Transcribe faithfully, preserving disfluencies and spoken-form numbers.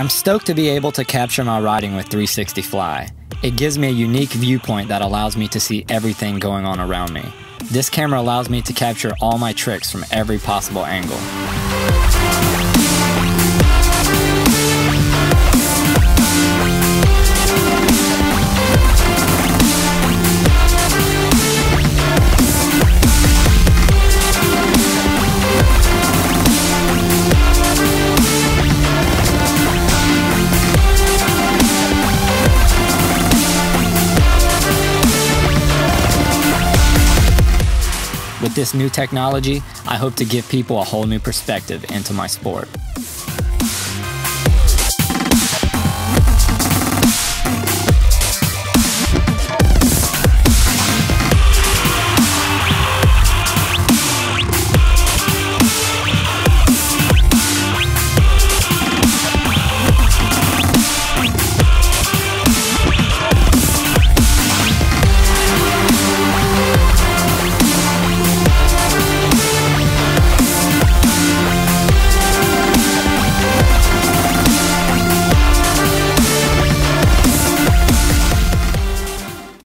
I'm stoked to be able to capture my riding with three sixty Fly. It gives me a unique viewpoint that allows me to see everything going on around me. This camera allows me to capture all my tricks from every possible angle. With this new technology, I hope to give people a whole new perspective into my sport.